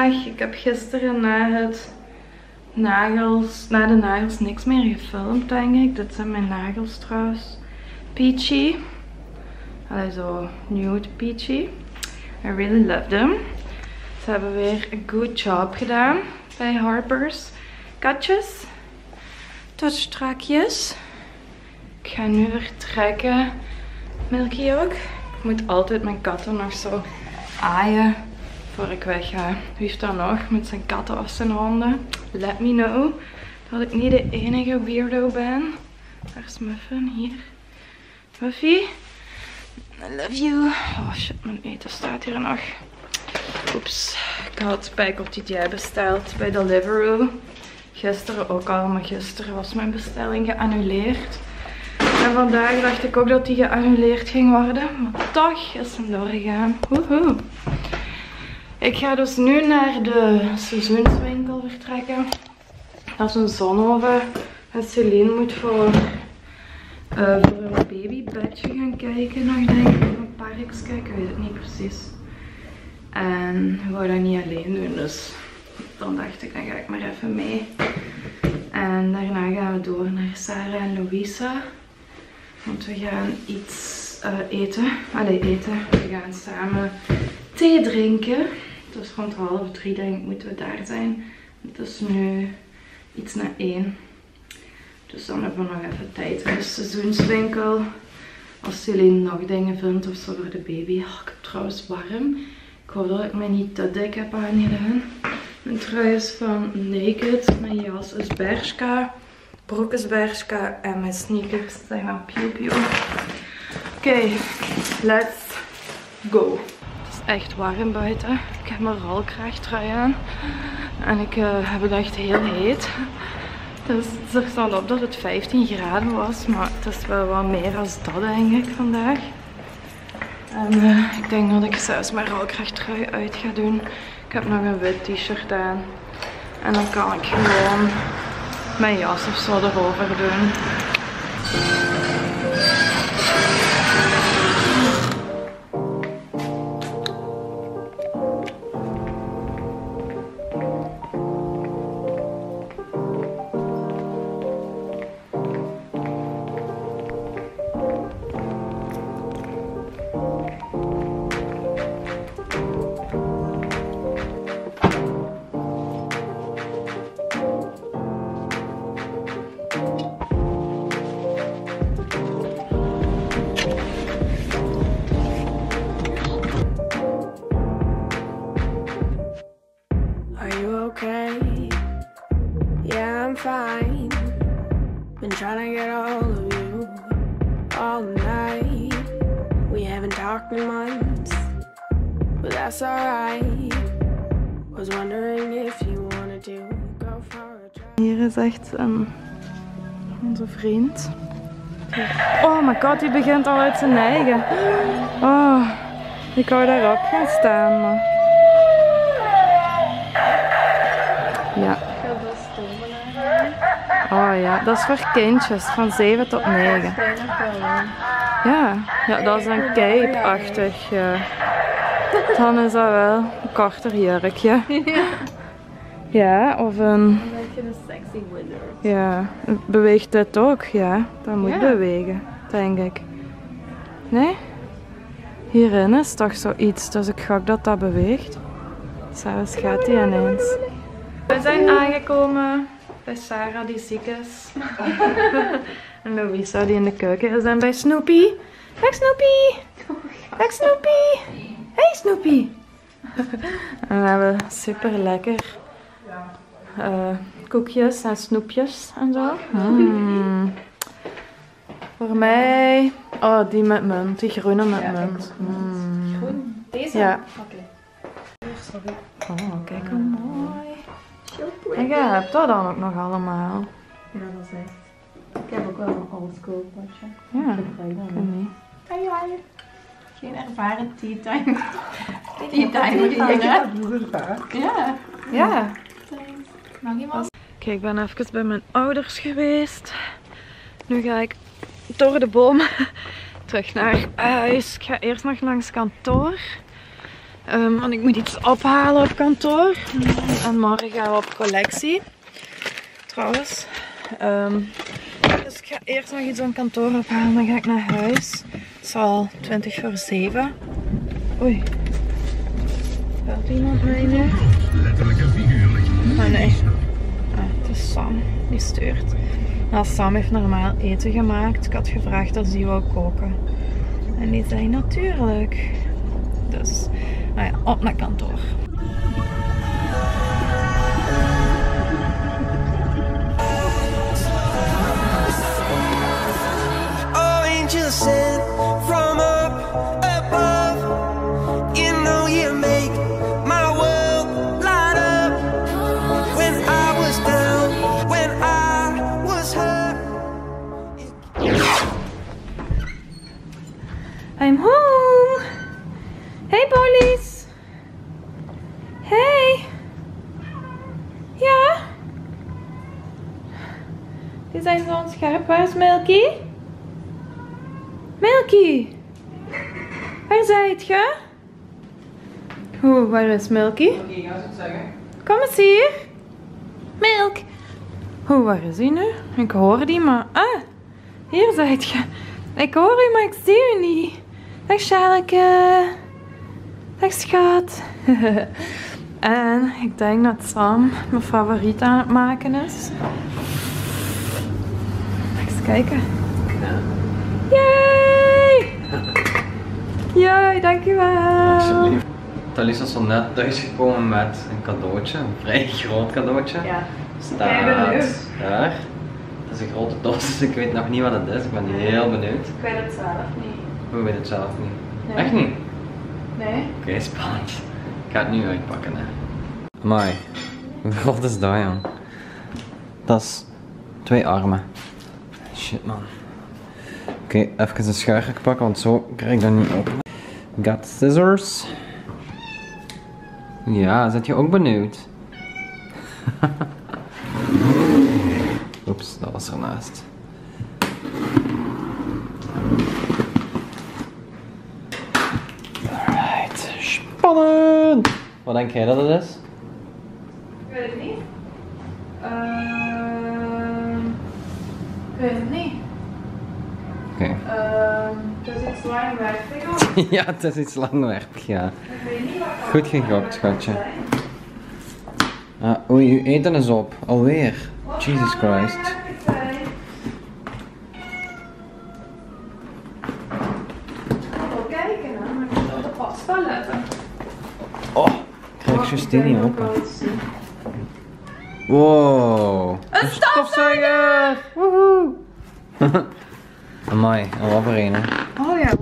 vandaag. Ik heb gisteren na de nagels niks meer gefilmd, denk ik. Dit zijn mijn nagels trouwens. Peachy. Allee, zo nude peachy. I really love them. Ze hebben weer een good job gedaan bij Harper's. Katjes. Tot strakjes. Ik ga nu vertrekken. Milky ook. Ik moet altijd mijn katten nog zo aaien voor ik wegga. Wie heeft dat nog met zijn katten of zijn honden? Let me know. Dat ik niet de enige weirdo ben. Daar is Muffin, hier. Muffy. I love you. Oh shit, mijn eten staat hier nog. Oeps. Ik had pijkeltje besteld bij Deliveroo. Gisteren ook al, maar gisteren was mijn bestelling geannuleerd. En vandaag dacht ik ook dat die geannuleerd ging worden. Maar toch is hem doorgegaan. Woehoe. Ik ga dus nu naar de seizoenswinkel vertrekken. Dat is een zonoven. En Celine moet voor een babybedje gaan kijken nog, denk ik. Of een parkje, ik weet het niet precies. En we wou dat niet alleen doen, dus dan dacht ik, dan ga ik maar even mee. En daarna gaan we door naar Sarah en Louisa. Want we gaan iets eten. Allee, eten. We gaan samen thee drinken. Dus rond 2:30 denk ik moeten we daar zijn. Het is nu iets na 1. Dus dan hebben we nog even tijd in de seizoenswinkel. Als Celine nog dingen vindt of zo voor de baby. Oh, ik heb trouwens warm. Ik hoop dat ik mij niet te dik heb aangedaan. Mijn trui is van Naked. Mijn jas is Bershka. Broek is Bershka. En mijn sneakers zijn van Pew Pew. Oké, let's go. Het is echt warm buiten. Ik heb mijn rolkraagtrui aan. En ik heb het echt heel heet. Dus er stond op dat het 15 graden was. Maar het is wel wat meer dan dat, denk ik, vandaag. En ik denk dat ik zelfs mijn rolkraagtrui uit ga doen. Ik heb nog een wit t-shirt aan. En dan kan ik gewoon mijn jas of zo erover doen. Fine. Been trying to get all of you all night. We haven't talked in months, but that's alright. Was wondering if you wanted to go for a drive. Hier is echt onze vriend. Oh my god, die begint al uit zijn eigen. Oh, ik wou daarop gaan staan, maar... Ja. Oh ja, dat is voor kindjes van 7 tot 9. Ja, dat is een cape-achtig. Dan is dat wel een korter jurkje. Ja, of een... Een sexy wizard. Ja, beweegt dit ook? Ja, dat moet bewegen, denk ik. Nee? Hierin is toch zoiets, dus ik gok dat dat beweegt. Zelfs gaat die ineens. We zijn aangekomen bij Sarah die ziek is. En Louisa die in de keuken is. En bij Snoopy. Dag Snoopy! Dag Snoopy! Hey Snoopy! En we hebben super lekker koekjes en snoepjes en zo. Voor mij... Oh, die met munt. Die groene met munt. Groen? Deze? Ja. Oké. Oh, kijk hoe mooi. En jij hebt dat dan ook nog allemaal. Ja, dat is echt. Ik heb ook wel een oldschool potje. Ja, ik weet niet. Geen ervaren tea time. Tea time die Ja. Ja. Nog iemand? Oké, ik ben even bij mijn ouders geweest. Nu ga ik door de boom terug naar huis. Ik ga eerst nog langs kantoor. Want ik moet iets ophalen op kantoor. En morgen gaan we op collectie. Trouwens. Dus ik ga eerst nog iets op kantoor ophalen. Dan ga ik naar huis. Het is al 7:20. Oei. Belt iemand mij nu? Letterlijk en figuurlijk. Oh nee. Het is Sam. Die stuurt. Nou, Sam heeft normaal eten gemaakt. Ik had gevraagd of die wou koken. En die zei natuurlijk. Dus, nou ja, op naar kantoor. Angels sent from up above. You know you make my world light up. When I was down, when I was hurt. I'm home. Hey Bollies. Hey. Ja? Die zijn zo scherp. Waar is Milky? Milky. Waar zijt je? Oeh, waar is Milky? Milky, ga eens iets zeggen. Kom eens hier. Milk. Oeh, waar is hij nu? Ik hoor die, maar... Ah, hier zijt je. Ik hoor u, maar ik zie u niet. Dag Sjalke. Dag schat. En ik denk dat Sam mijn favoriet aan het maken is. Eens kijken. Yay! Yay, dankjewel. Alsjeblieft. Talisa is zo net thuisgekomen met een cadeautje, een vrij groot cadeautje. Ja. Staat daar. Het is een grote doos, dus ik weet nog niet wat het is. Ik ben heel benieuwd. Ik weet het zelf niet. We weten het zelf niet. Nee. Echt niet? Nee? Oké, spannend. Ik ga het nu uitpakken, hè. Amai. Hoe groot is dat, jong? Dat is 2 armen. Shit, man. Oké, even een schuiger pakken, want zo krijg ik dat niet open. Got scissors. Ja, zit je ook benieuwd? Oeps, dat was ernaast. Alright, spannend! Wat denk jij dat het is? Ik weet het niet. Ik weet het niet. Oké. Het is iets langwerpig. Ja, het is iets langwerpig, ja. Ik weet niet wat dat Goed gegokt, schatje. Ah, oei, uw eten is op. Alweer. Jesus Christ. Kijken, hè? Maar ik moet op de pasta letten. Oh, ik krijg juist die niet open. Wow. Een stofzuiger! Woehoe. Amai, al wat voor een, hè. Oh ja.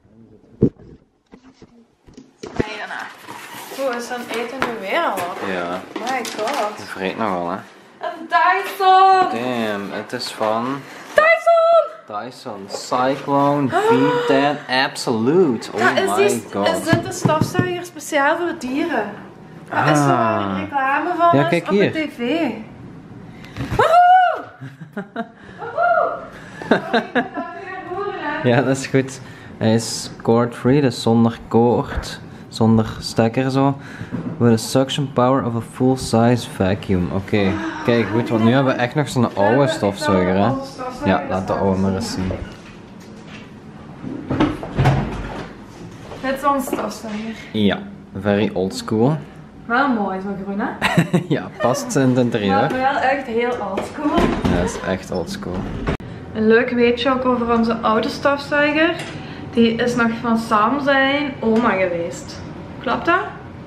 Nee, daarna. Hoe is dan eten nu weer al op? Ja, My god. je vreet nogal, hè. Een Dyson! Damn, het is van Dyson! Dyson Cyclone V10 Absolute. Oh Ja, my god. Is dit een stofzuiger speciaal voor dieren? Dat is toch een reclame van Ja, ons kijk op de hier. tv? Woehoe! Woehoe! Ja, dat is goed. Hij is cord free, dus zonder koord, zonder stekker zo. With a suction power of a full size vacuum. Oké, kijk goed, want nu hebben we echt nog zo'n oude stofzuiger, hè. Ja, laat de oude maar eens zien. Dit is ons stofzuiger. Ja, very old school. Wel mooi, zo groen hè? Ja, past in het interieur. Maar wel echt heel oldschool. Ja, dat is echt old school. Een leuk weetje ook over onze oude stofzuiger. Die is nog van Sam zijn oma geweest. Klopt dat?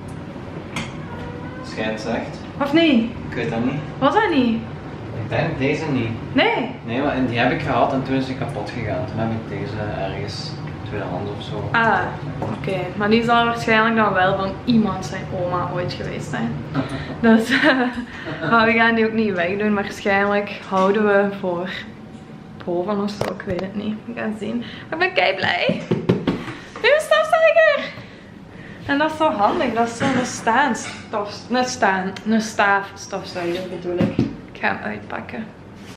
Schijnt zegt. Of niet? Ik weet dat niet. Was dat niet? Ik denk deze niet. Nee. Nee, maar die heb ik gehad en toen is die kapot gegaan. Toen heb ik deze ergens tweedehands of zo. Ah, oké. Maar die zal waarschijnlijk dan wel van iemand zijn oma ooit geweest zijn. Dus maar we gaan die ook niet wegdoen. Waarschijnlijk houden we voor boven of zo. Ik weet het niet. We gaan zien. Maar ik ben kei blij. Nieuwe stofzuiger! En dat is zo handig. Dat is zo'n een staafstofzuiger bedoel ik. Ik ga hem uitpakken.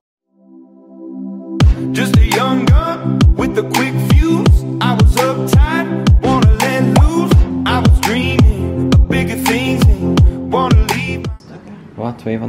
Just a young gun with a quick fuse. I was uptight, wanna let loose. I was dreaming.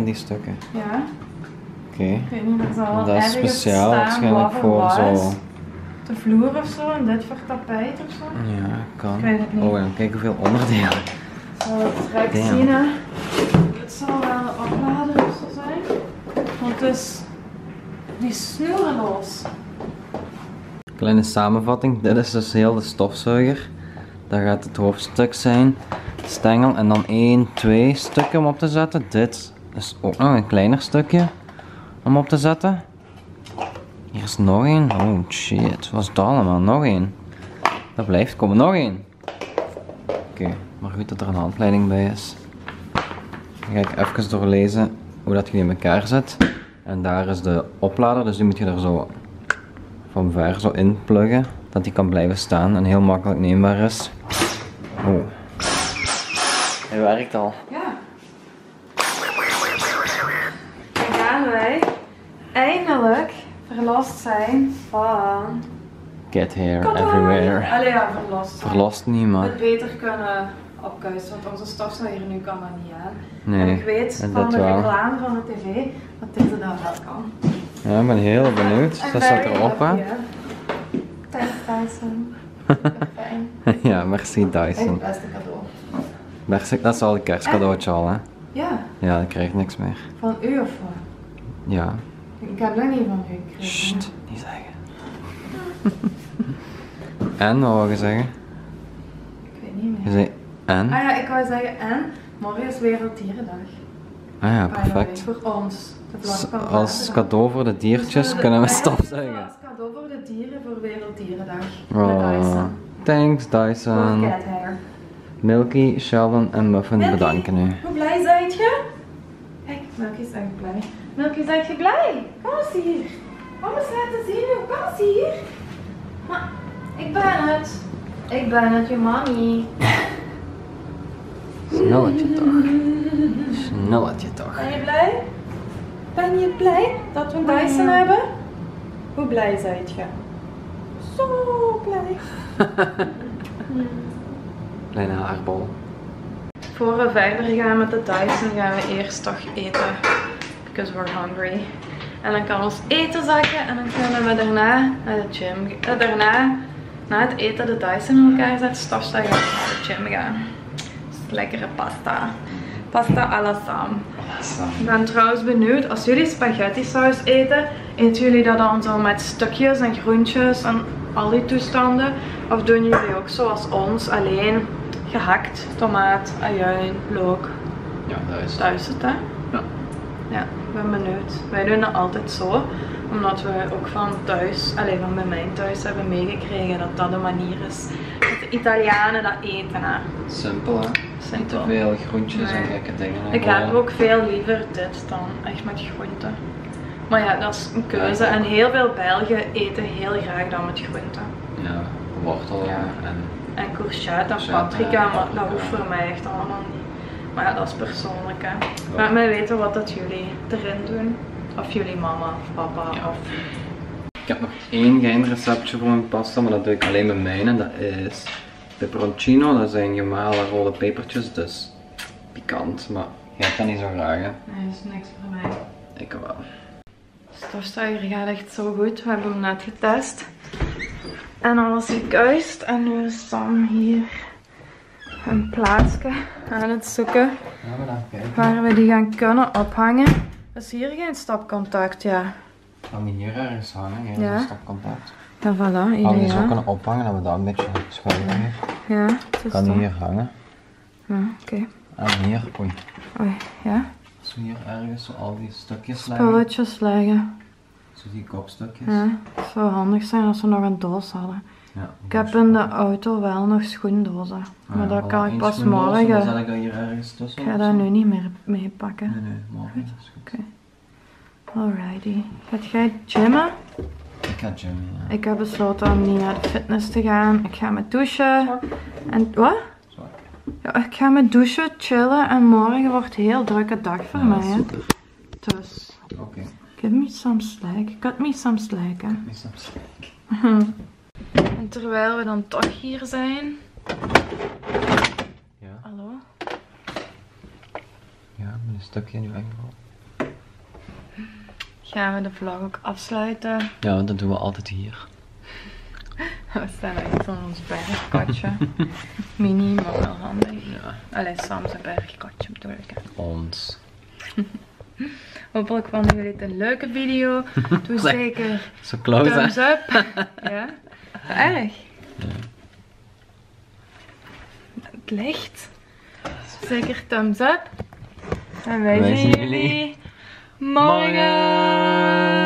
die stukken. Ja. Oké. Ik weet niet, er zal wel Dat is ergens speciaal staan waarschijnlijk wat voor wat is. zo. De vloer of zo en dit voor tapijt of zo. Ja, kan. Ik weet het niet. Oh, en kijk hoeveel onderdelen. Zal het direct Damn. zien, hè. Het zal wel een oplader of zo zijn. Want het is die snoerenloos. Kleine samenvatting, dit is dus heel de stofzuiger. Dat gaat het hoofdstuk zijn, stengel en dan 1, 2 stukken om op te zetten. Dit is ook nog een kleiner stukje om op te zetten. Hier is nog één. Oh shit, wat was dat allemaal? Nog één. Dat blijft komen, nog één. Oké, maar goed dat er een handleiding bij is. Dan ga ik even doorlezen hoe dat je in elkaar zet. En daar is de oplader, dus die moet je er zo van ver zo in pluggen, dat die kan blijven staan en heel makkelijk neembaar is. Oh. Hij werkt al. Ja. Dan gaan wij eindelijk verlost zijn van... Get hair Kawaii. everywhere. Allee ja, verlost. Verlost niet, maar... Het beter kunnen opkuisen, want onze stofzuiger nu kan dat niet aan. Nee, En ik weet en van dat de wel. reclame van de tv dat deze dat wel kan. Ja, ik ben heel benieuwd. I'm Dat staat very erop, hè? happy, Thanks Dyson. Super fijn. Ja, merci Het Dyson. beste cadeau. Merci, dat is al een kerstcadeautje al, hè? Ja, Ja, dan krijg je niks meer. van u of wat? Ja. Ik heb dat niet van u gekregen. Sst, niet zeggen. En, wat wou je zeggen? Ik weet niet Je meer. zei en? Ah ja, ik wou zeggen, en morgen is Werelddierendag. Ah ja, By the way, perfect. voor ons. De vlag van Als Vlaanderen. cadeau voor de diertjes Dus kunnen we eigenlijk stofzuigen. Als cadeau voor de dieren voor Werelddierendag. Oh, Met Dyson. thanks Voor Dyson. cat hair. Milky, Sheldon en Muffin Milky, bedanken u. Hoe blij zijt je? Kijk, Milky is echt blij. Milky, zijt je blij? Kom eens hier. Kom eens laten zien. Kom eens hier. Maar, ik ben het. Ik ben het, je mommy. Snelletje toch. Snelletje toch. Ben je blij? Ben je blij dat we een Dyson hebben? Hoe blij zijt je? Zo blij. Kleine haarbol. Voor we verder gaan met de Dyson gaan we eerst toch eten. Because we're hungry. En dan kan ons eten zakken en dan kunnen we daarna naar de gym. Daarna, na het eten de Dyson in elkaar zetten, stofzuigen en naar de gym gaan. Dus lekkere pasta. Pasta alla Sam. Ik ben trouwens benieuwd, als jullie spaghetti saus eten, eten jullie dat dan zo met stukjes en groentjes en al die toestanden? Of doen jullie ook zoals ons, alleen gehakt, tomaat, ajuin, look? Ja, dat is Thuis het, hè? Ja. Ja, ik ben benieuwd. Wij doen dat altijd zo, omdat we ook van thuis, alleen van bij mij thuis hebben meegekregen dat dat de manier is. Dat de Italianen dat eten, hè. simpel, hè? Niet te Simpel. veel groentjes en Nee. gekke dingen. Ik heb ook veel liever dit dan echt met groenten. Maar ja, dat is een keuze. En heel veel Belgen eten heel graag dan met groenten. Ja, wortel Ja. en... En courgette en paprika, maar dat hoeft voor mij echt allemaal niet. Maar ja, dat is persoonlijk, hè. Laat mij weten wat dat jullie erin doen. Of jullie mama of papa Ja. of... Ik heb nog één geheim receptje voor mijn pasta, maar dat doe ik alleen met mijn en dat is peperoncino. Dat zijn gemalen rode pepertjes, dus pikant, maar jij hebt dat niet zo graag, hè? Nee, dat is niks voor mij. Ik wel. De stofzuiger gaat echt zo goed. We hebben hem net getest. En alles gekuist. En nu is Sam hier een plaatsje aan het zoeken Gaan we dan kijken? waar we die gaan kunnen ophangen. Is hier geen stopcontact, ja. Gaan we hier ergens hangen? Geen Ja. stopcontact. Ja, voilà, Gaan we die zo ideaal. kunnen ophangen, dat we dat een beetje schuiven hier. Ja, het is Kan die dat. hier hangen? Ja, oké. En hier, oei. Oei, ja. Als we hier ergens zo al die stukjes leggen, Spulletjes leggen. zo die kopstukjes. Ja, het zou handig zijn als we nog een doos hadden. Ja, Ik heb in de auto wel nog schoendozen. Maar ja, dat voilà, kan ik één pas schoendoos, Dan morgen. zet ik dat hier ergens tussen. Ik ga of dat zo. nu niet meer meepakken. Nee, nee, morgen. Dat is goed. Oké. Alrighty. Gaat jij gymmen? Ik ga gymmen, ja. Ik heb besloten om niet naar de fitness te gaan. Ik ga met douchen. En wat? Zo. Ja, ik ga met douchen, chillen en morgen wordt een heel drukke dag voor mij. Hè. Super. Dus, Oké. give me some slack. Cut me some slack. Hè. Is dat En terwijl we dan toch hier zijn. Ja. Hallo? Ja, met een stukje nu enkel. gaan we de vlog ook afsluiten. Ja, dat doen we altijd hier. We staan echt van ons bergkotje. Mini, maar wel handig. Ja. Allee, Sam zijn bergkotje bedoel ik. Hè. Ons. Hopelijk vonden jullie het een leuke video. Doe zeker Zo close, thumbs hè? up. Ja, erg. Ja. Het licht. Zeker thumbs up. En wij Wij zien zien jullie jullie morgen.